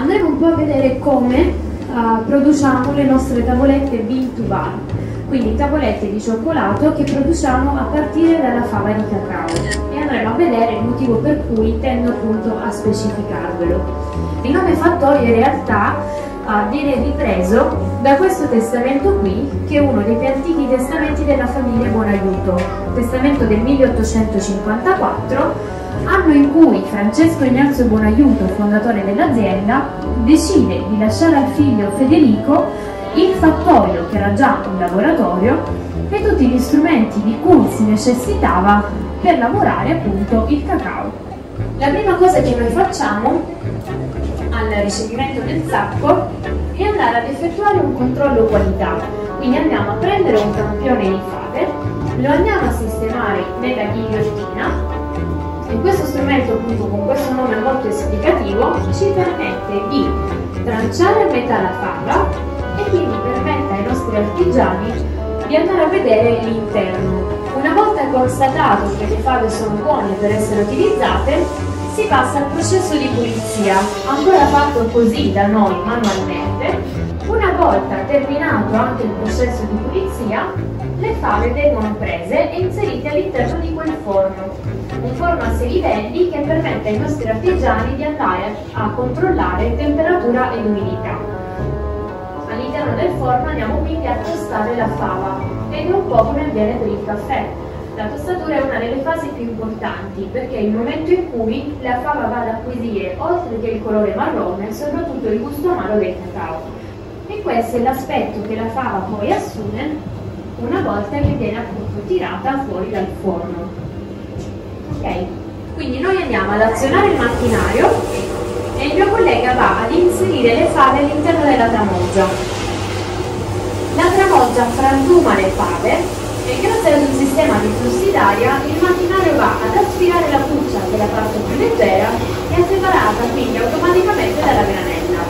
andremo un po' a vedere come produciamo le nostre tavolette bean to bar, quindi tavolette di cioccolato che produciamo a partire dalla fava di cacao, e andremo a vedere il motivo per cui tendo appunto a specificarvelo. Il nome fattorio in realtà viene ripreso da questo testamento qui, che è uno dei più antichi testamenti della famiglia Buonaiuto, testamento del 1854, anno in cui Francesco Ignazio Buonaiuto, fondatore dell'azienda, decide di lasciare al figlio Federico il fattorio, che era già un laboratorio, e tutti gli strumenti di cui si necessitava per lavorare appunto il cacao. La prima cosa che noi facciamo al ricevimento del sacco è andare ad effettuare un controllo qualità. Quindi andiamo a prendere un campione di fave, lo andiamo a sistemare nella ghigliottina, e questo strumento, appunto con questo nome molto esplicativo, ci permette di tranciare a metà la fava e quindi permette ai nostri artigiani di andare a vedere l'interno. Una volta constatato che le fave sono buone per essere utilizzate, si passa al processo di pulizia, ancora fatto così da noi manualmente. Una volta terminato anche il processo di pulizia, le fave vengono prese e inserite all'interno di quel forno, un forno a 6 livelli che permette ai nostri artigiani di andare a controllare temperatura ed umidità. All'interno del forno andiamo quindi a tostare la fava, ed è un po' come avviene per il caffè. La tostatura è una delle fasi più importanti, perché è il momento in cui la fava va ad acquisire, oltre che il colore marrone, soprattutto il gusto amaro del cacao. E questo è l'aspetto che la fava poi assume una volta che viene appunto tirata fuori dal forno. Ok? Quindi noi andiamo ad azionare il macchinario e il mio collega va ad inserire le fave all'interno della tramoggia. La tramoggia frantuma le fave, e grazie ad un sistema di flussi d'aria il macchinario va ad aspirare la buccia, che è la parte più leggera, e è separata quindi automaticamente dalla granella.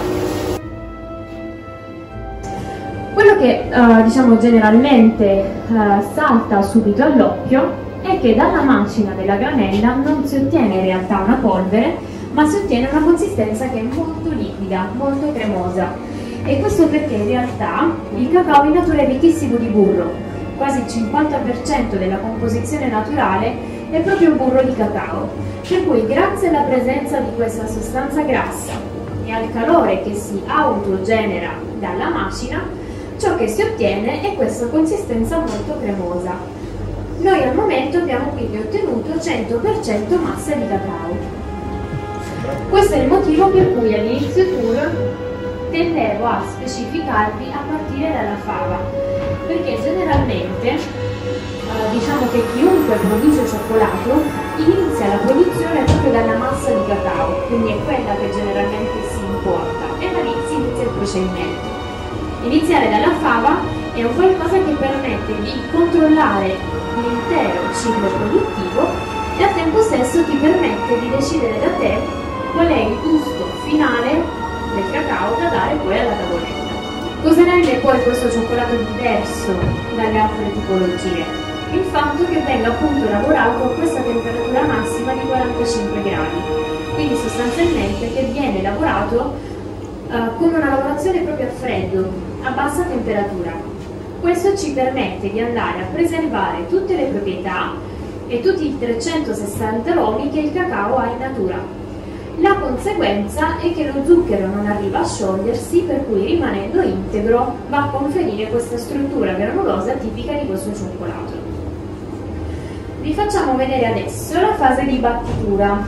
Quello che diciamo generalmente salta subito all'occhio è che dalla macina della granella non si ottiene in realtà una polvere, ma si ottiene una consistenza che è molto liquida, molto cremosa. E questo perché in realtà il cacao in natura è ricchissimo di burro. Quasi il 50% della composizione naturale è proprio burro di cacao, per cui grazie alla presenza di questa sostanza grassa e al calore che si autogenera dalla macina, ciò che si ottiene è questa consistenza molto cremosa. Noi al momento abbiamo quindi ottenuto 100% massa di cacao. Questo è il motivo per cui all'inizio tour tendevo a specificarvi a partire dalla fava, perché generalmente diciamo che chiunque produce cioccolato inizia la produzione proprio dalla massa di cacao, quindi è quella che generalmente si importa, e da lì si inizia il procedimento. Iniziare dalla fava è un qualcosa che permette di controllare l'intero ciclo produttivo e al tempo stesso ti permette di decidere da te qual è il gusto finale del cacao da dare poi alla tavoletta. Cosa rende poi questo cioccolato diverso dalle altre tipologie? Il fatto che venga appunto lavorato a questa temperatura massima di 45 gradi, quindi sostanzialmente che viene lavorato con una lavorazione proprio a freddo, a bassa temperatura. Questo ci permette di andare a preservare tutte le proprietà e tutti i 360 aromi che il cacao ha in natura. La conseguenza è che lo zucchero non arriva a sciogliersi, per cui rimanendo integro va a conferire questa struttura granulosa tipica di questo cioccolato. Vi facciamo vedere adesso la fase di battitura,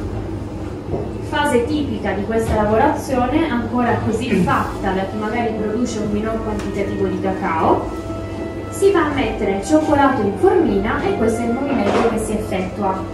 fase tipica di questa lavorazione, ancora così fatta da chi magari produce un minor quantitativo di cacao. Si va a mettere il cioccolato in formina e questo è il movimento che si effettua.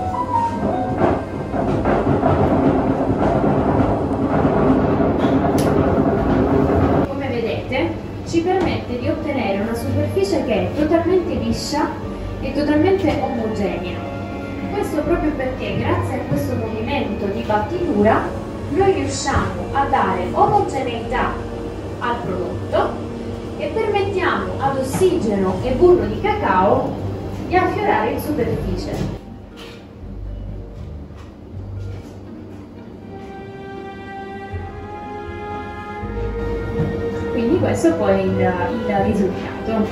Ci permette di ottenere una superficie che è totalmente liscia e totalmente omogenea. Questo proprio perché grazie a questo movimento di battitura noi riusciamo a dare omogeneità al prodotto e permettiamo ad ossigeno e burro di cacao di affiorare in superficie. questo è poi il risultato.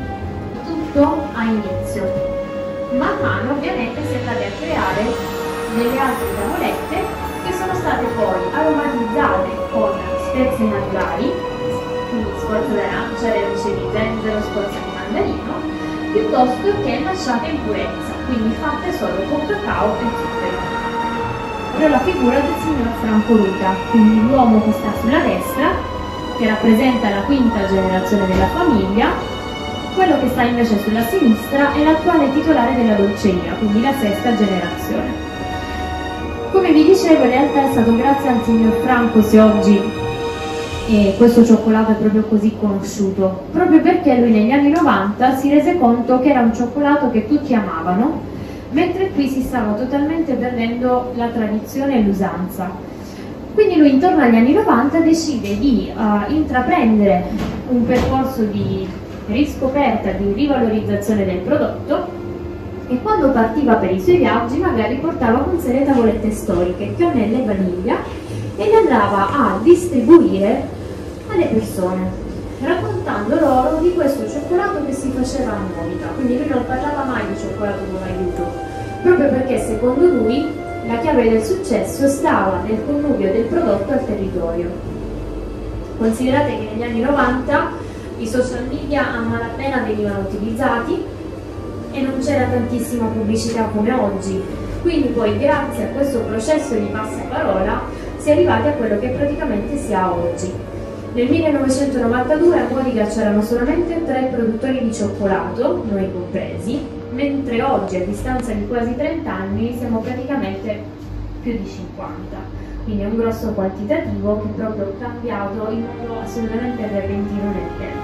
Tutto ha inizio. Man mano ovviamente si è andate a creare delle altre tavolette che sono state poi aromatizzate con spezie naturali, quindi scorza d'arancia, radice di zenzero, scorza di mandarino, piuttosto che lasciate in purezza, quindi fatte solo con cacao e zucchero. Ora la figura del signor Franco Luca, quindi l'uomo che sta sulla destra, che rappresenta la quinta generazione della famiglia. Quello che sta invece sulla sinistra è l'attuale titolare della dolceria, quindi la sesta generazione. Come vi dicevo, in realtà è stato grazie al signor Franco se oggi questo cioccolato è proprio così conosciuto, proprio perché lui negli anni 90 si rese conto che era un cioccolato che tutti amavano, mentre qui si stava totalmente perdendo la tradizione e l'usanza. Quindi lui intorno agli anni 90 decide di intraprendere un percorso di riscoperta, di rivalorizzazione del prodotto, e quando partiva per i suoi viaggi magari portava con sé le tavolette storiche, cannella e vaniglia, e le andava a distribuire alle persone, raccontando loro di questo cioccolato che si faceva a Monica. Quindi lui non parlava mai di cioccolato con aiuto, proprio perché secondo lui la chiave del successo stava nel connubio del prodotto al territorio. Considerate che negli anni 90 i social media a malapena venivano utilizzati e non c'era tantissima pubblicità come oggi, quindi poi grazie a questo processo di passaparola si è arrivati a quello che praticamente si ha oggi. Nel 1992 a Modica c'erano solamente 3 produttori di cioccolato, noi compresi, mentre oggi a distanza di quasi 30 anni siamo praticamente più di 50. Quindi è un grosso quantitativo che è proprio cambiato in modo assolutamente repentino nel tempo.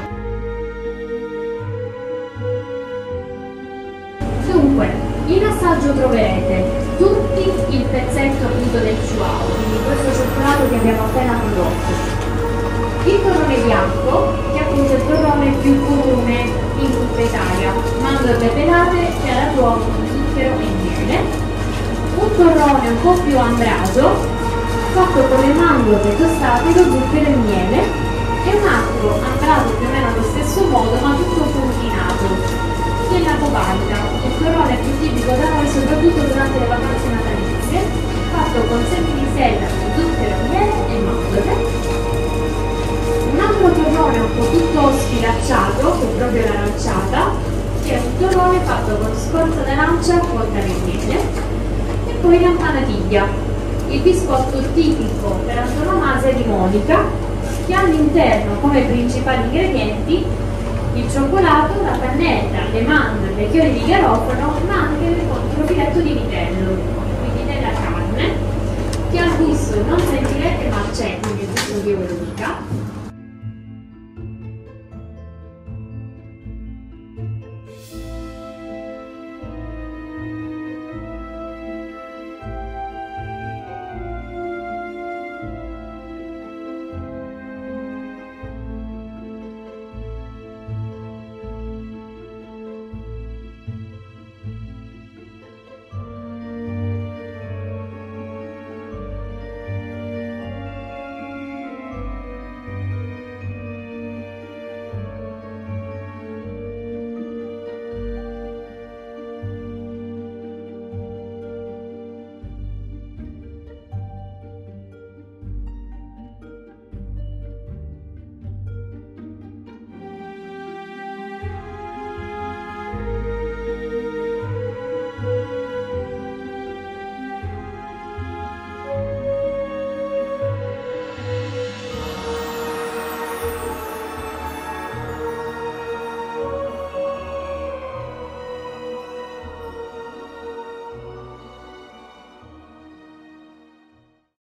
Dunque, in assaggio troverete tutti il pezzetto appunto del Chihuahua, quindi questo cioccolato che abbiamo appena prodotto. Il torrone bianco, che appunto è il torrone più comune in tutta Italia, mandorle pelate che ha l'uovo di zucchero e miele. Un torrone un po' più ambrato, fatto con le mandorle tostate, lo zucchero e miele, e un altro ambrato più o meno allo stesso modo ma tutto confinato, della Cobalta, il torrone più tipico da noi soprattutto durante le vacanze natalizie, fatto con semi di sella, zucchero, miele e mandorle. Un altro torrone un po' tutto sfilacciato, che è proprio l'aranciata, che è un torrone fatto con scorza d'arancia, cotta nel miele, e poi l'empanatiglia, il biscotto tipico per antonomasia di Monica, che ha all'interno come principali ingredienti il cioccolato, la cannella, le mandorle, i chiodi di garofano, ma anche